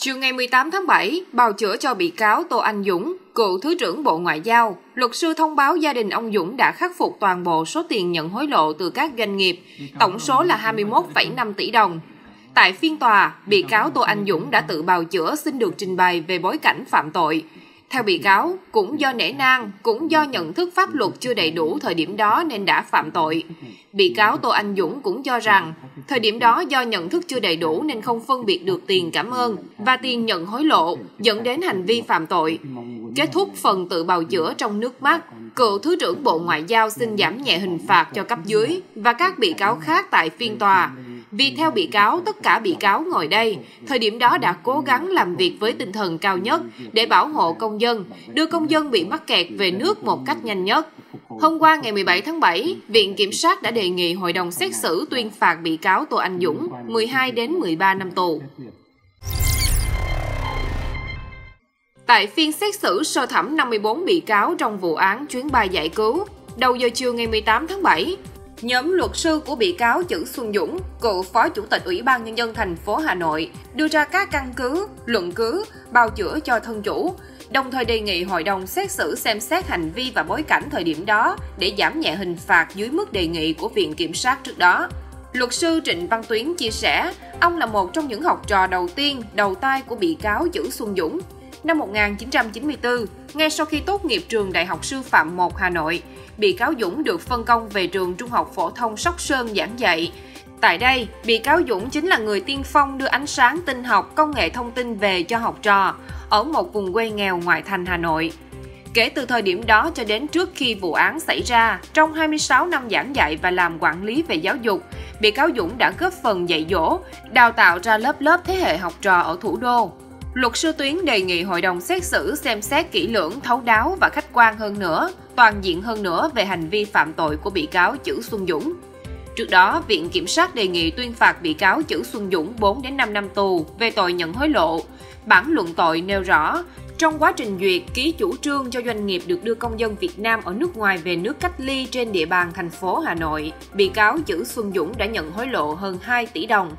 Chiều ngày 18 tháng 7, bào chữa cho bị cáo Tô Anh Dũng, cựu Thứ trưởng Bộ Ngoại giao, luật sư thông báo gia đình ông Dũng đã khắc phục toàn bộ số tiền nhận hối lộ từ các doanh nghiệp, tổng số là 21,5 tỷ đồng. Tại phiên tòa, bị cáo Tô Anh Dũng đã tự bào chữa xin được trình bày về bối cảnh phạm tội. Theo bị cáo, cũng do nể nang, cũng do nhận thức pháp luật chưa đầy đủ thời điểm đó nên đã phạm tội. Bị cáo Tô Anh Dũng cũng cho rằng, thời điểm đó do nhận thức chưa đầy đủ nên không phân biệt được tiền cảm ơn và tiền nhận hối lộ, dẫn đến hành vi phạm tội. Kết thúc phần tự bào chữa trong nước mắt, cựu Thứ trưởng Bộ Ngoại giao xin giảm nhẹ hình phạt cho cấp dưới và các bị cáo khác tại phiên tòa. Vì theo bị cáo, tất cả bị cáo ngồi đây, thời điểm đó đã cố gắng làm việc với tinh thần cao nhất để bảo hộ công dân, đưa công dân bị mắc kẹt về nước một cách nhanh nhất. Hôm qua ngày 17 tháng 7, Viện Kiểm sát đã đề nghị Hội đồng xét xử tuyên phạt bị cáo Tô Anh Dũng 12 đến 13 năm tù. Tại phiên xét xử sơ thẩm 54 bị cáo trong vụ án chuyến bay giải cứu, đầu giờ chiều ngày 18 tháng 7, nhóm luật sư của bị cáo Chử Xuân Dũng, cựu Phó Chủ tịch Ủy ban Nhân dân thành phố Hà Nội, đưa ra các căn cứ, luận cứ, bào chữa cho thân chủ, đồng thời đề nghị hội đồng xét xử xem xét hành vi và bối cảnh thời điểm đó để giảm nhẹ hình phạt dưới mức đề nghị của Viện Kiểm sát trước đó. Luật sư Trịnh Văn Tuyến chia sẻ, ông là một trong những học trò đầu tiên, đầu tay của bị cáo Chử Xuân Dũng. Năm 1994, ngay sau khi tốt nghiệp trường Đại học Sư phạm 1 Hà Nội, bị cáo Dũng được phân công về trường Trung học phổ thông Sóc Sơn giảng dạy. Tại đây, bị cáo Dũng chính là người tiên phong đưa ánh sáng tin học, công nghệ thông tin về cho học trò ở một vùng quê nghèo ngoại thành Hà Nội. Kể từ thời điểm đó cho đến trước khi vụ án xảy ra, trong 26 năm giảng dạy và làm quản lý về giáo dục, bị cáo Dũng đã góp phần dạy dỗ, đào tạo ra lớp thế hệ học trò ở thủ đô. Luật sư Tuyến đề nghị hội đồng xét xử xem xét kỹ lưỡng, thấu đáo và khách quan hơn nữa, toàn diện hơn nữa về hành vi phạm tội của bị cáo Chử Xuân Dũng. Trước đó, Viện Kiểm sát đề nghị tuyên phạt bị cáo Chử Xuân Dũng 4 đến 5 năm tù về tội nhận hối lộ. Bản luận tội nêu rõ, trong quá trình duyệt ký chủ trương cho doanh nghiệp được đưa công dân Việt Nam ở nước ngoài về nước cách ly trên địa bàn thành phố Hà Nội, bị cáo Chử Xuân Dũng đã nhận hối lộ hơn 2 tỷ đồng.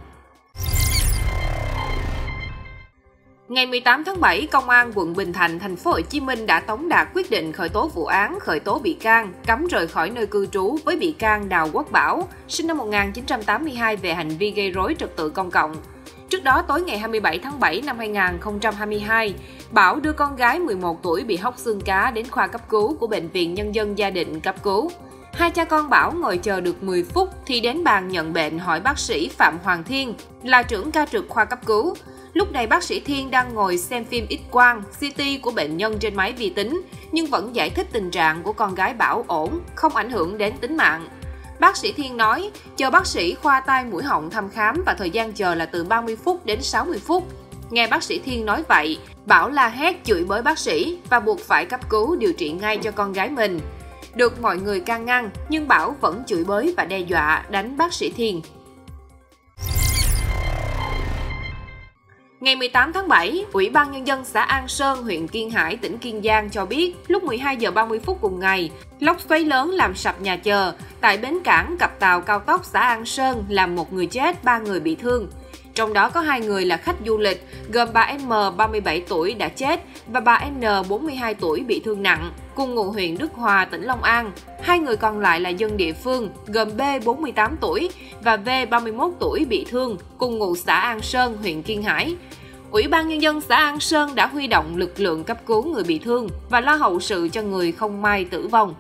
Ngày 18 tháng 7, Công an quận Bình Thạnh, thành phố Hồ Chí Minh đã tống đạt quyết định khởi tố vụ án, khởi tố bị can, cấm rời khỏi nơi cư trú với bị can Đào Quốc Bảo, sinh năm 1982 về hành vi gây rối trật tự công cộng. Trước đó, tối ngày 27 tháng 7 năm 2022, Bảo đưa con gái 11 tuổi bị hóc xương cá đến khoa cấp cứu của Bệnh viện Nhân dân Gia Định cấp cứu. Hai cha con Bảo ngồi chờ được 10 phút thì đến bàn nhận bệnh hỏi bác sĩ Phạm Hoàng Thiên, là trưởng ca trực khoa cấp cứu. Lúc này bác sĩ Thiên đang ngồi xem phim X-quang, CT của bệnh nhân trên máy vi tính, nhưng vẫn giải thích tình trạng của con gái Bảo ổn, không ảnh hưởng đến tính mạng. Bác sĩ Thiên nói, chờ bác sĩ khoa tai mũi họng thăm khám và thời gian chờ là từ 30 phút đến 60 phút. Nghe bác sĩ Thiên nói vậy, Bảo la hét chửi bới bác sĩ và buộc phải cấp cứu điều trị ngay cho con gái mình. Được mọi người can ngăn, nhưng Bảo vẫn chửi bới và đe dọa đánh bác sĩ Thiên. Ngày 18 tháng 7, Ủy ban Nhân dân xã An Sơn, huyện Kiên Hải, tỉnh Kiên Giang cho biết, lúc 12 giờ 30 phút cùng ngày, lốc xoáy lớn làm sập nhà chờ tại bến cảng cặp tàu cao tốc xã An Sơn làm 1 người chết, 3 người bị thương. Trong đó có 2 người là khách du lịch, gồm bà M 37 tuổi đã chết và bà N 42 tuổi bị thương nặng, cùng ngụ huyện Đức Hòa, tỉnh Long An. 2 người còn lại là dân địa phương, gồm B 48 tuổi và V 31 tuổi bị thương, cùng ngụ xã An Sơn, huyện Kiên Hải. Ủy ban Nhân dân xã An Sơn đã huy động lực lượng cấp cứu người bị thương và lo hậu sự cho người không may tử vong.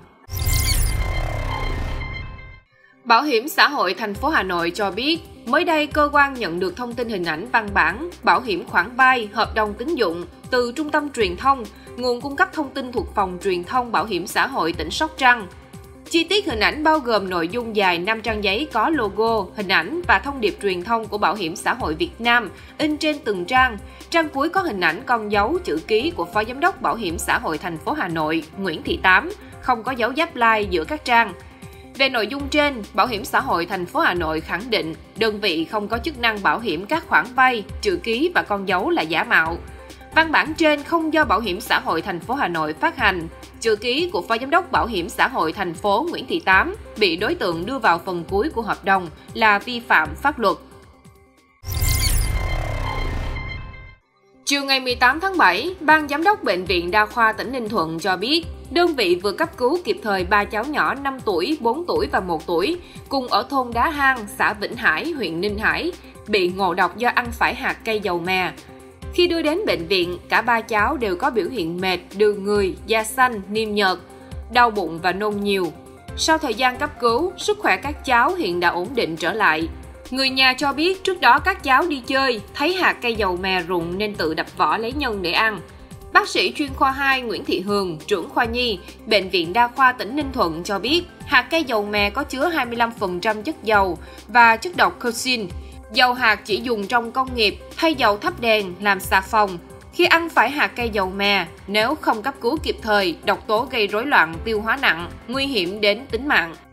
Bảo hiểm xã hội thành phố Hà Nội cho biết, mới đây cơ quan nhận được thông tin hình ảnh văn bản bảo hiểm khoản vay, hợp đồng tín dụng từ Trung tâm Truyền thông, nguồn cung cấp thông tin thuộc Phòng Truyền thông Bảo hiểm xã hội tỉnh Sóc Trăng. Chi tiết hình ảnh bao gồm nội dung dài 5 trang giấy có logo, hình ảnh và thông điệp truyền thông của Bảo hiểm xã hội Việt Nam in trên từng trang. Trang cuối có hình ảnh con dấu chữ ký của Phó Giám đốc Bảo hiểm xã hội thành phố Hà Nội Nguyễn Thị Tám, không có dấu giáp lai giữa các trang. Về nội dung trên, Bảo hiểm xã hội thành phố Hà Nội khẳng định đơn vị không có chức năng bảo hiểm các khoản vay, chữ ký và con dấu là giả mạo. Văn bản trên không do Bảo hiểm xã hội thành phố Hà Nội phát hành. Chữ ký của Phó Giám đốc Bảo hiểm xã hội thành phố Nguyễn Thị Tám bị đối tượng đưa vào phần cuối của hợp đồng là vi phạm pháp luật. Chiều ngày 18 tháng 7, Ban Giám đốc Bệnh viện Đa khoa tỉnh Ninh Thuận cho biết, đơn vị vừa cấp cứu kịp thời 3 cháu nhỏ 5 tuổi, 4 tuổi và 1 tuổi, cùng ở thôn Đá Hang, xã Vĩnh Hải, huyện Ninh Hải, bị ngộ độc do ăn phải hạt cây dầu mè. Khi đưa đến bệnh viện, cả 3 cháu đều có biểu hiện mệt, đừ người, da xanh, niêm nhợt, đau bụng và nôn nhiều. Sau thời gian cấp cứu, sức khỏe các cháu hiện đã ổn định trở lại. Người nhà cho biết trước đó các cháu đi chơi, thấy hạt cây dầu mè rụng nên tự đập vỏ lấy nhân để ăn. Bác sĩ chuyên khoa 2 Nguyễn Thị Hường, trưởng khoa nhi, Bệnh viện Đa khoa tỉnh Ninh Thuận cho biết hạt cây dầu mè có chứa 25% chất dầu và chất độc cocaine. Dầu hạt chỉ dùng trong công nghiệp hay dầu thắp đèn làm xà phòng. Khi ăn phải hạt cây dầu mè, nếu không cấp cứu kịp thời, độc tố gây rối loạn tiêu hóa nặng, nguy hiểm đến tính mạng.